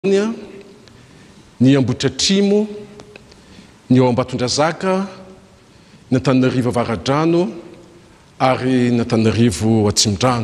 ny Ambohidratrimo, ny ao Ambatondrazaka, ny Antananarivo Avaradrano ary ny Antananarivo Atsimondrano.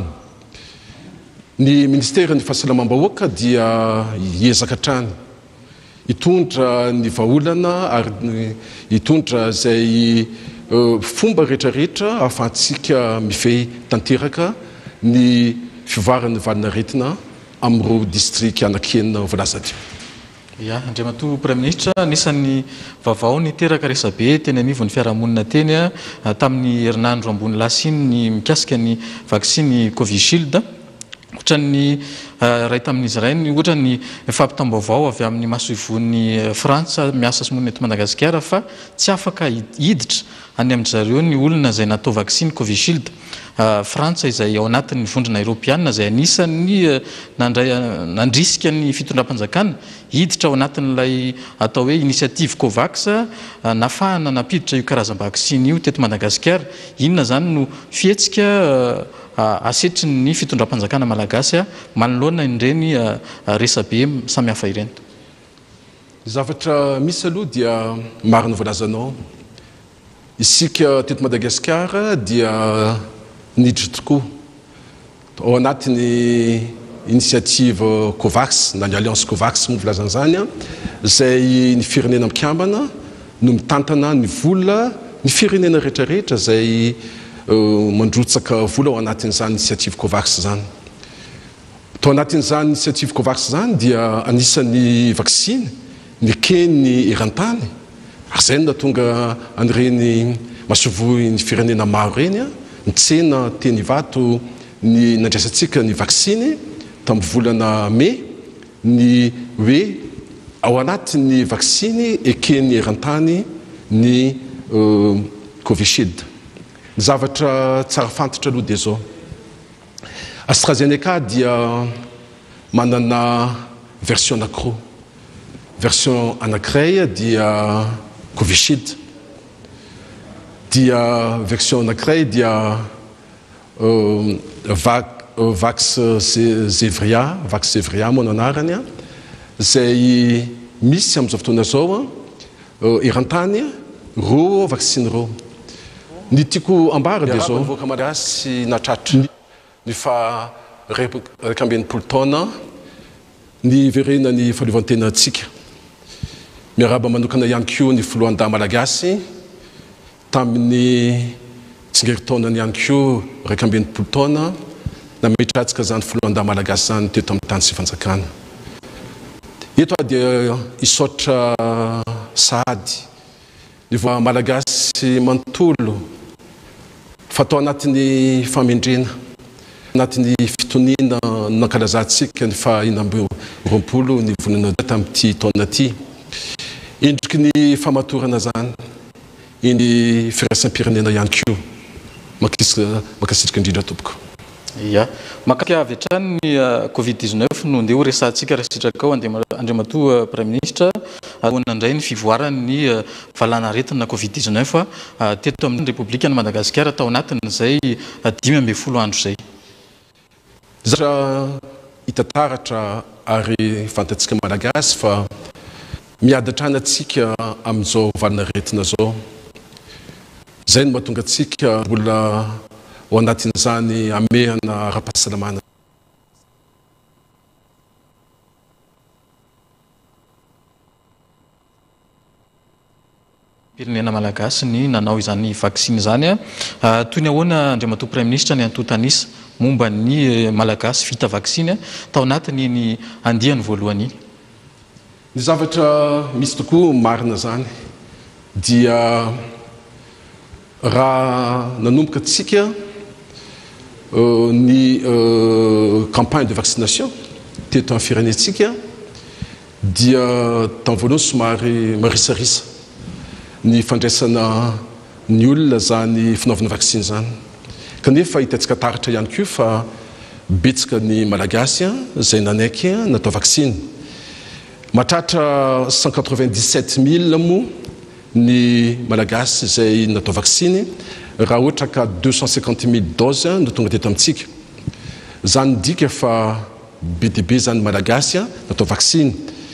Ny Ministeran'ny Fahasalamam-bahoaka dia hiezaka hatrany hitondra ny vahaolana ary hitondra izay fomba rehetrarehetra ahafahantsika mifehy tanteraka ny fivoaran'ny valinaretina amin'ireo district anankenina voalaza aty. Ya, Andriamatoa Prime Ministre, anisan'ny vaovao niteraka resabe teny anivon'ny fiarahamonina teny tamin'ny herinandro ambony lasiny ny mikasika ny vaksiny Covishield. Ohatran'ny ray tamin'izy iray ny ohatra ny fampitam-baovao avy amin'ny masoivon'ny Frantsa miasa sy monina eto Madagasikara fa tsy afaka hiditra any amin'ny zareo ny olona izay natao vaksiny Covishield. Frantsa izay ao anatin'ny vondrona Europiana izay anisan'ny nandrisika ny fitondram-panjakana hiditra ao anatin'ilay atao hoe initiative Covax nafahana napiditra io karazam-vaksiny io teto Madagasikara. Inona zany no fihetsika asetry ny fitondram-panjakana malagasy manoloana ireny resabe samy hafa ireny. Zavatra misy aloha dia marina voalazanao. Isika teto Madagasikara dia niditra tokoa ao anatin'ny initiative Covax na ny alliance Covax moa volazana zany izay ny firenena mikambana no mitantana ny vola ny firenena rehetrarehetra izay mandrotsaka vola ao anatin'izany initiative Covax zany. Tao anatin'izany initiative Covax zany dia anisan'ny vaksiny ny keny eran-tany ary izay no tonga an'ireny masovoy ny firenena maro reny nitsena teny vato ny nandraisantsika ny vaksiny tamin'ny volana Mai ny hoe ao anatin'ny vaksiny ekeny eran-tany ny Covishield. Ny zavatra tsara fantatra aloha dia zao. AstraZeneca dia manana version anankiroa. Version anankiray dia Covishield. Dia version anankiray dia Vax Zevria moa no anarany izay misy amin'izao fotoana zao eran-tany roa vaksiny roa. Ny tiako ambara dia zao voaka malagasy natratra ny fa raika ambin'ny taona ny verena ny fahaleovan-tena antsika. Miaraba manokana ihany koa ny filohan-dahy malagasy tamin'ny tsingeritaonany ihany koa raika ambin'ny taona na mitratsika zany filohan-dahy malagasy zany teto amin'ny tany sy fanjakana. Eto dia isotra sahady ny voa malagasy manontolo fatao anatin'ny famendrena anatin'ny fitoniana nankalazantsika ny faha-20 ny vonona tamin'ity taona ity. Endriky ny famatorana zany iny firaisam-pirenena ihany koa makasitrika indrindra tompoko. Ya, makasika avy hatrany ny Covid-19 no ndeha ho resantsika rasitraka ao Andriamatoa Prime Ministre indray ny fivoaran'ny valanaretina Covid-19 teto amin'ny Repoblika ny Madagasikara tao anatin'izay 12 andro zay. Zatra hitataratra ary fantatsika malagasy fa miadatrana atsika amin'izao valinaretina zao. Zay no mahatonga atsika mbola ao anatin'izany amehana ara-pahasalamana. Pirenena malagasy ny nanao izany vaksiny zany toy ny ahoana Andriamatoa Prime Ministre ny antotanisa momba ny malagasy vita vaksiny tao anatiny ny andiany voalohany. Ny zavatra misy tokoa marina zany dia raha nanomboka atsika ny campagne de vaccination teto amin'ny firenentsika dia tamin'ny voalohany somary marisarisa ny fandraisana ny olona zany fanaovana vaksiny zany. Kanefa hitantsika taratra ihany koa fa betsaka ny malagasy izay nanaiky natao vaksiny. Mahatratra 197 000 moa ny malagasy izay natao vaksiny raha ohatra ka 250 000 doses no tonga teto amintsika. Zany dika fa be dia be zany malagasy natao vaksiny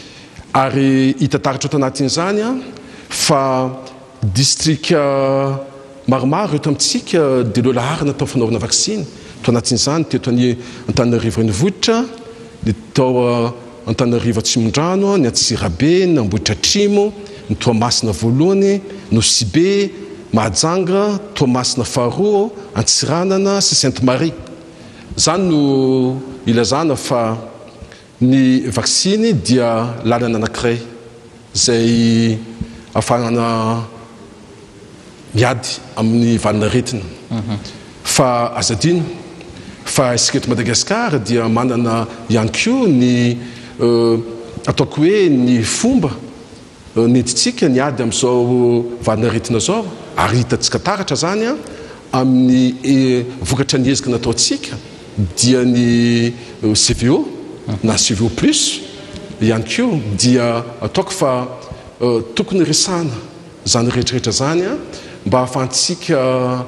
ary hitataratra eto anatin'izany fa district maromaro eto amintsika dia loha lahary natao fanaovana vaksiny to anatin'izany teto any Antananarivo renivohitra dia tao Antananarivo Atsimondrano ny Antsirabe ny Ambohitra Atrimo ny Toamasina voalohany Nosy-be Mahajanga Toamasina faharoa Antsiranana sy Sainte-Marie zany no ilazana fa ny vaksiny dia lalana anankiray zay ahafahana miady amin'ny valina retina fa azadino fa isika eto Madagasikara dia manana ihany koa ny ataoko hoe ny fomba nentintsika ny ady amin'izao valina retina zao ary hitantsika taratra zany amin'ny vokatra ny ezika nataontsika dia ny CVO na CVO plus ihany koa dia ataoko fa tokony resana zany rehetrarehetra zany mba ahafahantsika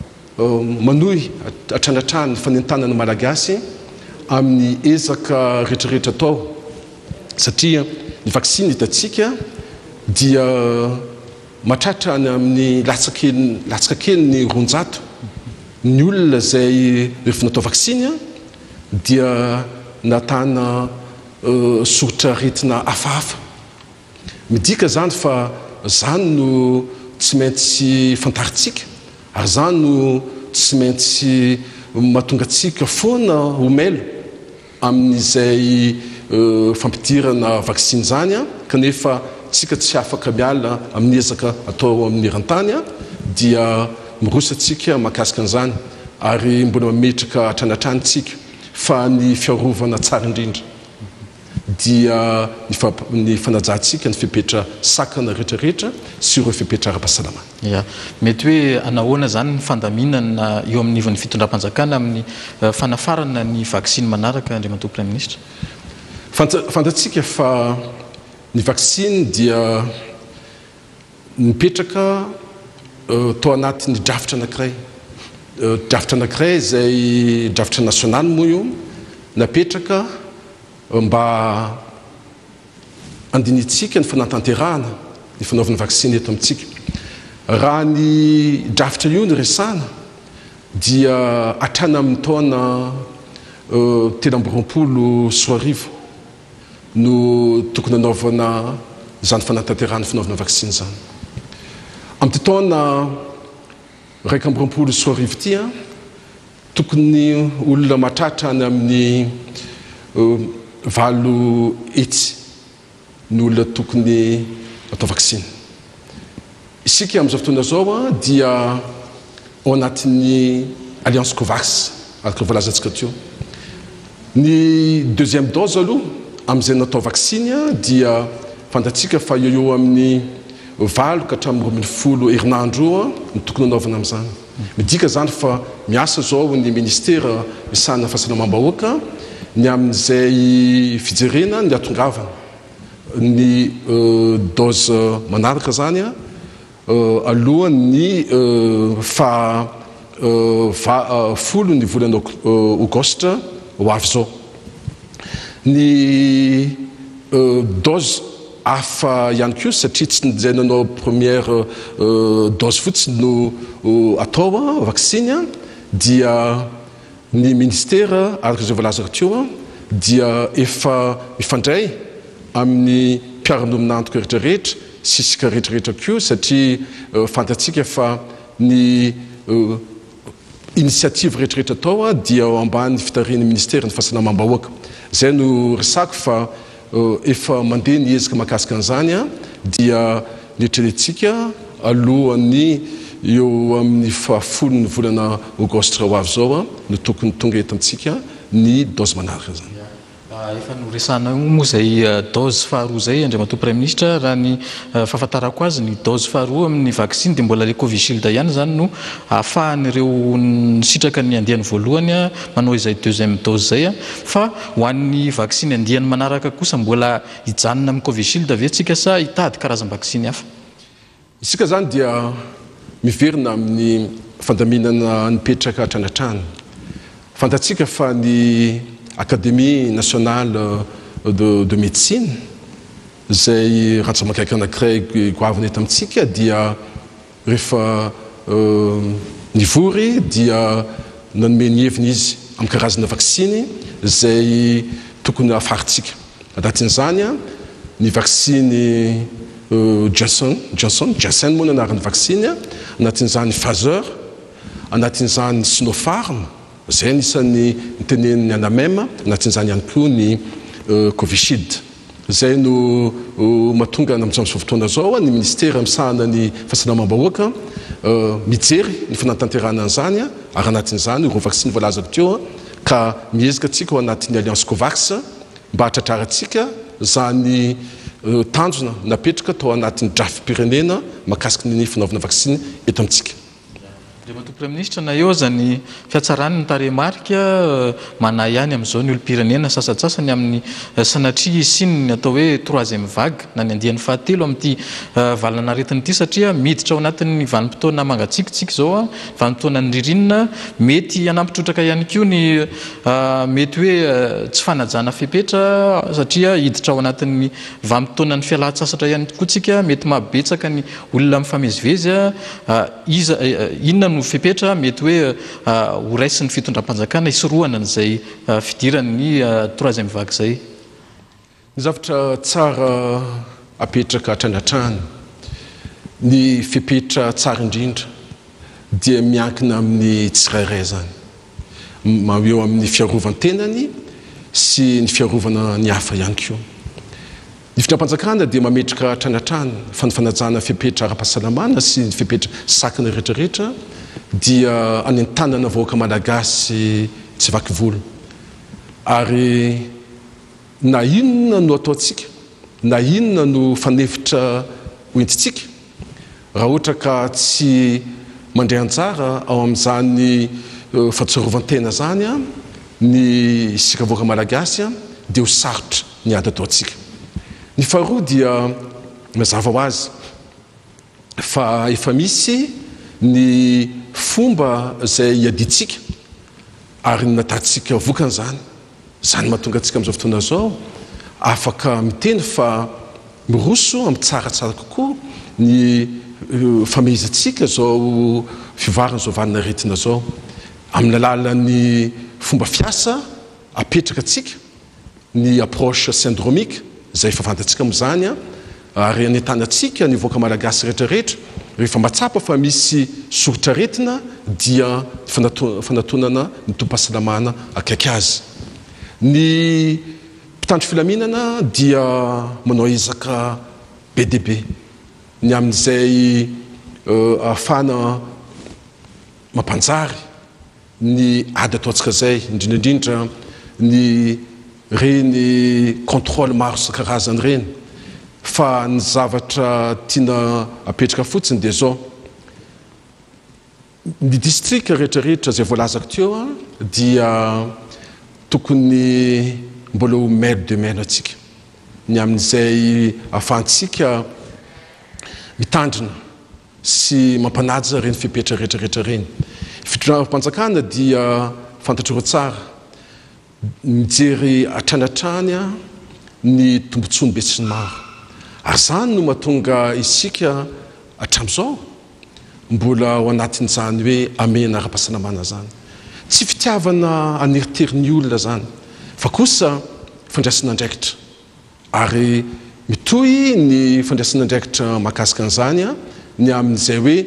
manohy atranatrany fanentanana malagasy amin'ny ezaka rehetrarehetra atao satria ny vaksiny hitantsika dia mahatratra any amin'ny latsaka kely ny 200 ny olona zay rehefa natao vaksiny dia natana soritra retina hafahafa midika zany fa zany no tsy maintsy fantaritsika ary zany no tsy maintsy mahatonga atsika foana homelo amin'izay fampidirana vaksiny zany kanefa tsika tsy afaka miala amin'ny ezaka atao amin'ny rantany dia mirosatsika mahakasika an'izany ary mbola mametraka atranatranytsika fa ny fiarovana tsara indrindra dia ny fanajantsika ny fipetra sakana rehetrarehetra sy ireo fipetra ara-pahasalamana. Ya, mety hoe anahoana zany ny fandaminana eo amin'ny nivon'ny fitondram-panjakana amin'ny fanafarana ny vaksiny manaraka Andriamatoa Prime Ministre? Fantatsika fa ny vaksiny dia mipetraka tao anatin'ny drafitra anankiray zay drafitra nasionaly moa io napetraka mba andinitsika ny fanatanterahana ny fanaovana vaksiny eto amintsika raha ny drafitra io ny resana dia hatrana amin'ny taona 2024 no tokony anaovana zany fanatanterahana fanaovana vaksiny zany amin'ny taona 2024 ty tokony olona mahatratra any amin'ny valo etsy ny olona tokony atao vaksiny isika amin'izao fotoana zao dia ao anatin'ny alliance Covax araka voalazantsika teo ny deuxième dose aloha amin'izay natao vaksiny dia fantatsika fa eo amin'ny 20 ka hatramin'ny 20 herinandro ny tokony anaovana amin'izany midika zany fa miasa zao ny ministera misana fahasalamam-bahoaka ny amin'izay fijerena ny atongavana ny dose manaraka zany alohan'ny folo ny volana aogostra ho avy zao ny dose hafa ihany koa satria tsy zay nanao première dose fotsiny no atao vaksiny dia ny ministera araka zay voalazako teo dia efa mifandray amin'ny mpiara-nominantoko rehetrarehetra sy isika rehetrarehetra koa satria fantatsika fa ny initiative rehetrarehetra atao dia ao ambany fitarian'ny ministera ny fahasalamam-bahoaka zay no resako fa efa mandeha ny ezika mahakasika an'izany dia netrerehtsika alohan'ny eo amin'ny fahafolony volana aogostra ho avy zao no tokony tonga eto amintsika ny dose manaraka zany. Efa noresana moa zay dose faharoa zay Andriamatoa Prime Ministre raha ny fahafantarako azy ny dose faharoa amin'ny vaksiny dia mbola le Covishield ihany zany no ahafahan'ireo sitraka ny andiany voalohany manao izay deuxième dose zay fa ho an'ny vaksiny andiany manaraka kosa mbola hijanona amin'ny Covishield ve tsika sa hitady karazana vaksiny hafa? Isika zany dia miverina amin'ny fandaminana nipetraka hatranatrany fantatsika fa ny Académie nationale de médecine zay rantsamakaiky anankiray goavana eto amintsika dia rehefa nivory dia nanome ny heviny izy amin'ny karazana vaksiny zay tokony afaritsika. Anatin'izany ny vaksiny Janssen moa anaran'ny vaksiny, anatin'izany Pfizer, anatin'izany Sinopharm, zay anisan'ny nitenen'ny anamema, anatin'izany ihany koa ny Covishield. Zay no mahatonga amin'izao fotoana zao ny ministera misahana ny fahasalamam-bahoaka mijery ny fanatanterahana an'izany ary anatin'izany ireo vaksiny voalazako teo ka miezaka atsika ao anatin'ny Alliance Covax mba hatratrarantsika zany tanjona napetraka tao anatin'ny drafim-pirenena mahakasiky ny fanaovana vaksiny eto amintsika. Prime ministre na eo zany fiatsarany ny taremarika mana ihany amin'izao ny olo-pirenena sasatsasany amin'ny sanatria siny atao hoe troisième vague na ny andian'ny fahatelo amin'ity valana aretina ity satria miditra ao anatin'ny vanim-potoana mangatsiakotsika zao vanim-potoana ny ririnina mety hanampitrotraka ihany koa ny mety hoe tsy fanajana fepetra satria hiditra ao anatin'ny vanim-potoana ny fialan-tsasatra ihany koatsika mety mabetsaka ny olona mifamezivezy inona no fepetra mety hoe ho raisin'ny fitondram-panjakana isorohana n'izay fidiran'ny troisième vague zay. Ny zavatra tsara apetraka hatranatrany ny fepetra tsara indrindra dia miankina amin'ny tsirairay zany eo amin'ny fiarovan-tenany sy ny fiarovana ny hafa ihany koa. Ny fitondram-panjakana dia mametraka hatranatrany fanajana fepetra ara-pahasalamana sy ny fepetra sakana rehetrarehetra dia any an-tanana vahoaka malagasy tsy vaky volo ary na inona no ataontsika na inona no fanefitra hoentitsika raha ohatra ka tsy mandray anjara ao amin'izany fahatsorovantena zany ny isika vahoaka malagasy dia ho sarotra ny ady ataontsika. Ny faharoa dia mazava ho azy fa efa misy ny fomba zay iaditsika ary natatsika vokan'izany zany mahatonga atsika amin'izao fotoana zao afaka miteny fa miroso amin'ny tsaratsara kokoa ny famehizatsika zao fivarana zao valina retina zao amin'ny alalan'ny fomba fiasa apetraka atsika ny approche syndromique zay fahafantatsika amin'izany ary anentanatsika ny voaka malagasy rehetrarehetra rehefa matsapa fa misy soritra retina dia fanatonana ny tom-pahasalamana akaiky azy. Ny mpitandro filaminana dia manao ezaka be dia be ny amin'izay ahafana mampanjary ny ady ataontsika zay indrindraindrindra ny reny contrôle maro isan-karazany reny fa ny zavatra tiana apetraka fotsiny dia zao ny district rehetrarehetra zay voalazako teo dia tokony mbola ho mail de mail atsika ny amin'izay ahafahantsika mitandrina sy mampanaja reny fepetra rehetrarehetra reny. Fitondram-panjakana dia fantatr'ireo tsara mijery hatranatrany ny tombontsoany be sy ny maro ary zany no mahatonga isika hatramin'izao mbola ao anatin'izany hoe amena ara-pahasalamana zany tsy fitiavana aneriterin'ny olona zany fa kosa fandraisana andraikitra ary mitohy ny fandraisana andraikitra mahakasika an'izany ny amin'izay hoe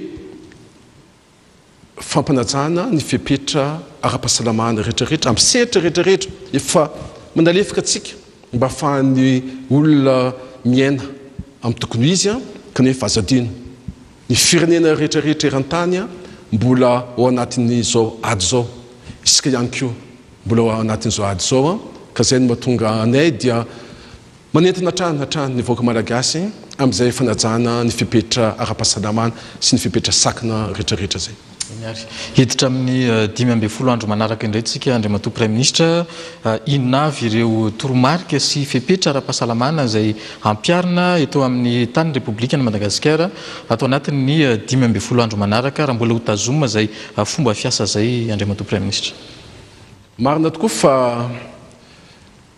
fampanajana ny fepetra ara-pahasalamana rehetrarehetra amin'ny sehatra rehetrarehetra efa manalefaka atsika mba ahafahan'ny olona miaina amin'ny tokony izy kanefa azadino ny firenena rehetrarehetra eran-tany mbola ao anatin'izao ady zao isika ihany koa mbola ao anatin'izao ady zao ka zay no mahatonga anay dia manentana hatrany ny vahoaka malagasy amin'izay fanajana ny fepetra ara-pahasalamana sy ny fepetra sakana rehetrarehetra zay. Hiditra amin'ny 10 andro manaraka indray tsika Andriamatoa Prime Ministre inona avy ireo toromarika sy fepetra ara-pahasalamana izay ampiarina eto amin'ny tany Repoblikan'i Madagasikara atao anatin'ny 10 andro manaraka raha mbola ho tazomina izay fomba fiasa izay Andriamatoa Prime Ministre. Marina tokoa fa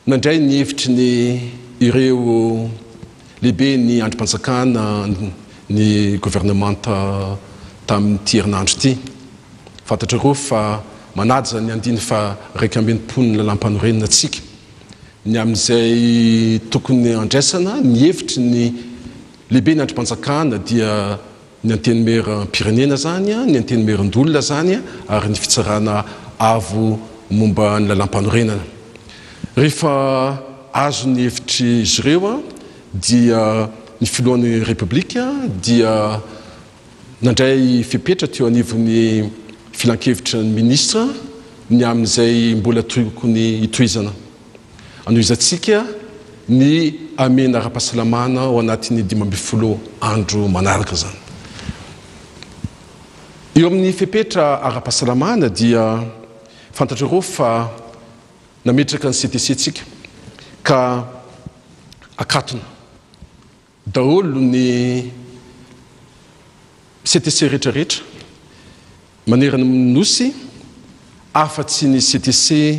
nandray ny hevitry ny ireo lehibe ny androm-panjakana ny gouvernemanta tamin'ity herinandro ity fantatra reo fa manaja ny andiny fa raiky ambin'ny lalam-panorenina atsika ny amin'izay tokony andraisana ny hevitry ny lehibe ny androm-panjakana dia ny antenimeram-pirenena zany ny antenimeran-dolona zany ary ny fitsarana avo momba ny lalam-panorenana rehefa azo ny hevitry izy ireo dia ny filohan'ny republika dia nandray fipetra teo anivon'ny filan-kevitra ny ministra ny amin'izay mbola tokony hitohizana anohizantsika ny amena ara-pahasalamana ao anatin'ny 12 andro manaraka zany eo amin'ny fipetra ara-pahasalamana dia fantatra reo fa nametraka ny CTC tsika ka akatona daholo ny CTC rehetrarehetra manerana nosy afa-tsy ny CTC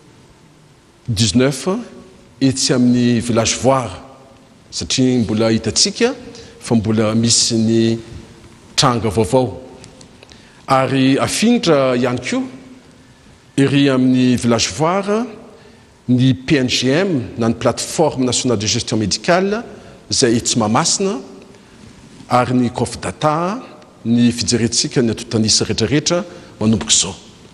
19 etsy amin'ny village voire satria mbola hitatsika fa mbola misy ny tranga vaovao ary afinitra ihany koa ery amin'ny village voire ny PNGM na ny plateforme nationale de gestion médicale zay etsy Mahamasina ary ny COFDATA ny fijerentsika ny atotanisa rehetrarehetra manomboka izao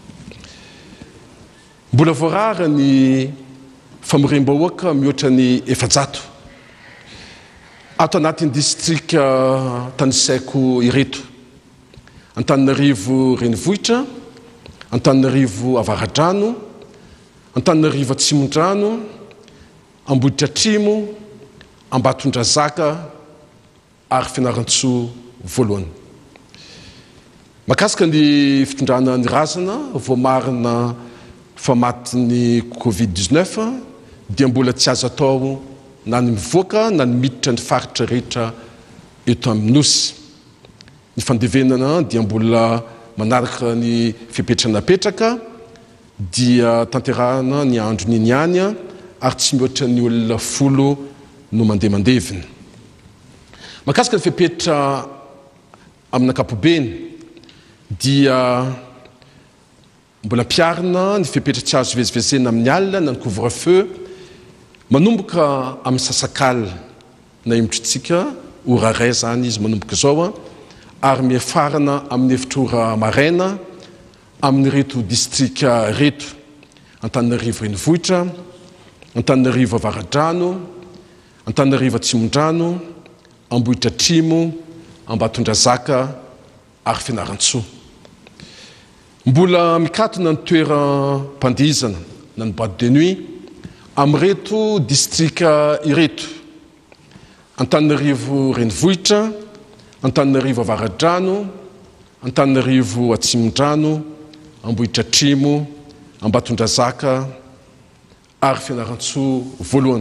mbola voarara ny famorem-bahoaka mihoatra ny 700 ato anatin'ny distrika Tanisaiko ireto Antananarivo renivohitra Antananarivo avaradrano Antananarivo atsimondrano Ambohitra Atrimo Ambatondrazaka ary Fianarantsoa voalohany makasika ny fitondrana ny razana voamarina fa matin'ny Covid-19 dia mbola tsy azo atao na ny mivoaka na ny miditra ny faritra rehetra eto amin'ny nosy ny fandevenana dia mbola manaraka ny fipetranapetraka dia tanterahana ny andro niny ihany ary tsy mihoatra ny olona 10 no mandevina makasika ny fipetra amin'ny ankapobeny dia mbola mpiarina ny fipetra tsy azo vezivezena amin'ny alina na ny couvre-feu manomboka amin'ny sasakal na imotrytsika ora ray zany izy manomboka izao ary miafarana amin'ny efitrora maraina amin'ny reto distrika reto Antananarivo renivohitra Antananarivo avaradrano Antananarivo atsimondrano Ambohitra Atrimo Ambatondrazaka ary Fianarantsoa mbola mikatona ny toeram-pandihizana na ny boîte de nuit amreto distrika ireto Antananarivo renivohitra Antananarivo avaradrano Antananarivo atsimondrano Ambohitra Atrimo Ambatondrazaka ary Fianarantsoa voalohany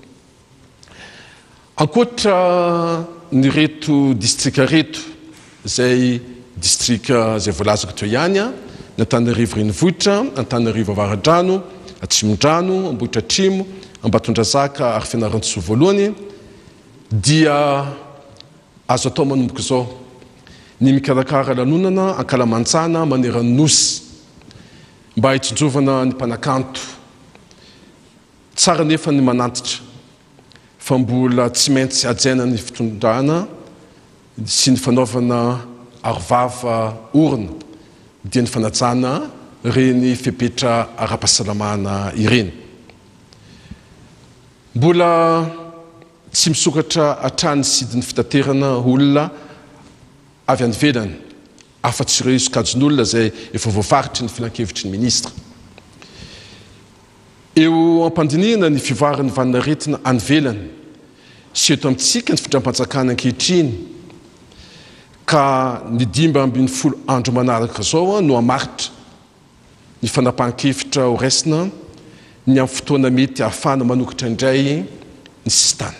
ankoatra ny reto distrika reto zay distrika zay voalazako teo ihany ny Antananarivo renivohitra Antananarivo avaradrano atsimondrano Ambohitra Atrimo Ambatondrazaka ary Fianarantsoa voalohany dia azo atao manomboka izao ny mikarakara lanonana ankalamantsana manerana nosy mba hitsinjovana ny mpanakanto tsara nefa ny manantitra fa mbola tsy maintsy ajaina ny fitondrana sy ny fanaovana arovava orina dia ny fanatsana reny fipetra ara-pahasalamana ireny mbola tsy misokatra atrany sidiny fitaterana olona avy any velany afa-tsy ireo isokajon'olona zay efa voafaritry ny filan-kevitry ny ministra eo ampandinihana ny fivoarany vaninaretina any velany sy eto amintsika ny fitram-panjakana ankehitriny ka ny 12 andro manaraka zao no amaritra ny fanapahan-kevitra ho raisina ny amin'ny fotoana mety ahafana manokatra indray ny sistany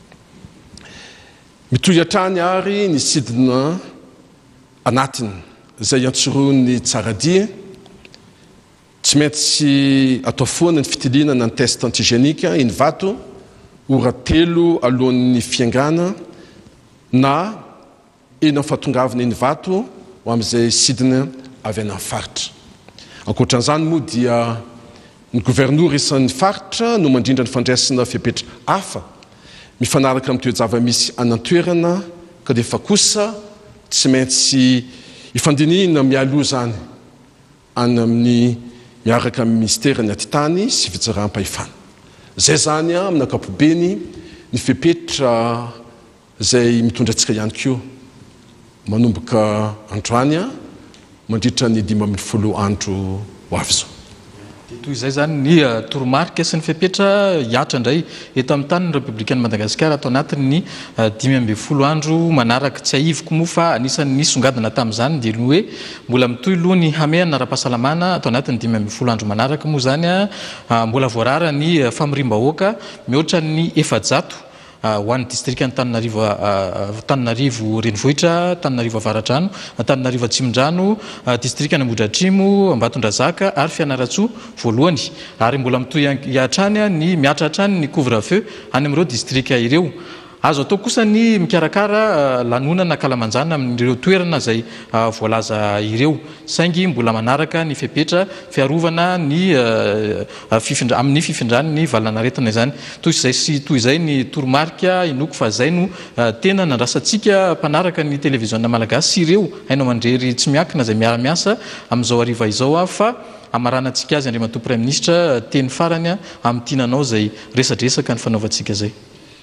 mitohy atrany ary ny sidina anatiny zay antsoroany tsaradia tsy maintsy atao foana ny fitilinana ny test antigénika iny vato ora 3 alohan'ny fiangana na eny amin'ny fahatongavana iny vato ho amin'izay sidina avy any amin'ny faritra. Ankoatran'izany moa dia ny gouverneur isan'ny faritra no mandrindra ny fandraisana fipetra hafa mifanaraka amin'ny toe-java-misy anantoerana ka dia fa kosa tsy maintsy ifandinihana mialoha zany any amin'ny miaraka amin'ny ministera ny atitany sy fitsarampahefana. Zay zany amin'ny ankapobeny ny fipetra zay mitondra antsika ihany koa manomboka androany mandritra ny 12 andro ho avy zao. Toy izay zany ny toromarika sy ny fepetra hiatra indray eto amin'ny tany ny République ny Madagasikara atao anatin'ny 12 andro manaraka. Tsy ahivoko moa fa anisan'ny nisongadina tamin'izany dia ny hoe mbola mitohy aloha ny hameana ara-pahasalamana atao anatin'ny 12 andro manaraka moa zany mbola voarara ny famiriam-bahoaka mihoatra ny 700 ho an'ny distrika ny Tananarivo renivohitra, Tananarivo avaratrano, Tananarivo atsimondrano, distrika ny Ambohidratrimo, Ambatondrazaka ary Fianarantsoa voalohany. Ary mbola mitohy hiatrany ny miatra hatrany ny couvre-feu any amin'ireo distrika ireo. Azo atao kosa ny mikarakara lanonana kalamanjana amin'ireo toerana izay voalaza ireo. Saingy mbola manaraka ny fepetra fiarovana ny amin'ny fifindrany ny valanaretina izany. Toy izay ny toromarika inoko fa zay no tena nandrasantsika mpanaraka ny televiziona malagasy ireo hainao mandrery tsy miankina izay miara-miasa amin'izao hariva izao fa amaranantsika azy Andriamatoa Prime Ministre teny farany amin'ny tinanao izay resadresaka ny fanaovantsika zay.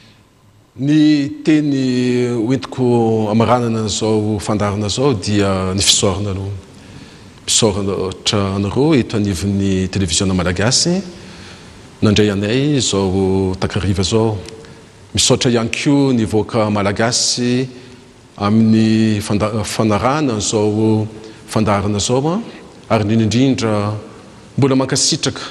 Ny teny hoentiko amaranana zao fandarana zao dia ny fisaorana aloha. Misaoratra anareo eto anivon'ny televiziona malagasy nandray anay zao takariva zao. Misaotra ihany koa ny vahoaka malagasy amin'ny fanarana zao fandarana zao ary indrindra mbola mankasitraka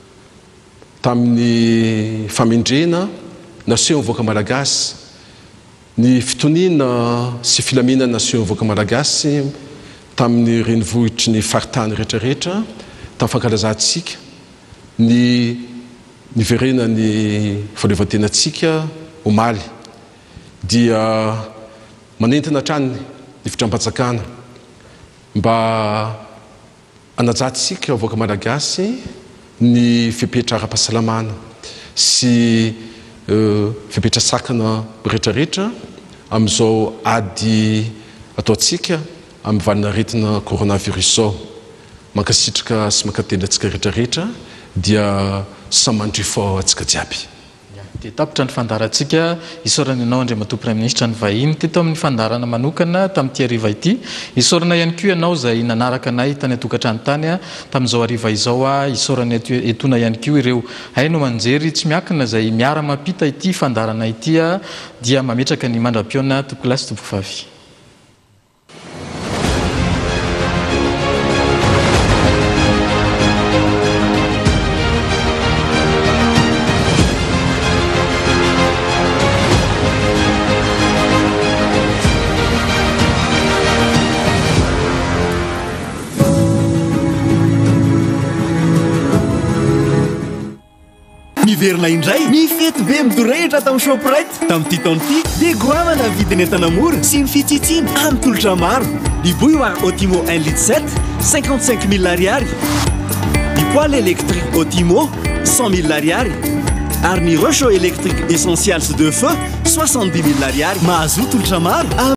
tamin'ny famendrena naseho ny vahoaka malagasy ny fitoniana sy filaminana naseho ny vahoaka malagasy tamin'ny renivohitry ny faritany rehetrarehetra tamin'ny fankalazantsika ny niverena ny fahaleovantenatsika omaly dia manentana hatrany ny fitram-panjakana mba anajantsika vahoaka malagasy ny fipetra ara-pahasalamana sy fipetra sakana rehetrarehetra amin'izao ady ataontsika amin'ny valinaretina coronavirus zao. Mankasitraka sy mankatendra antsika rehetrarehetra dia samandrifao antsika jiaby. Dia tapitra ny fandarantsika isaorana ianao Andriamatoa Prime Ministre ny vahiny teto amin'ny fandarana manokana tamin'ity hariva ity. Isaorana ihany koa ianao izay nanaraka anay tany atokantrano tany tamin'izao hariva izao isaorana etona ihany koa ireo hainao manjery tsy miankina izay miara mampita ity fandarana ity dia mametraka ny mandram-piona tompolasy tompovavy. Miverina indray mifety be midorehitra tamin'ny Shoprite tamin'ity taona ity dia goavana vidiny entana mora sy mifitsitsina amin'ny tolotra maro. Ny bouilloire Otimo 1 litre 7 55 000 ariary, ny poêle électrique Otimo 100 000 ariary ary ny réchaud électrique Essentials de feu 70 000 ariary. Mahazo tolotra maro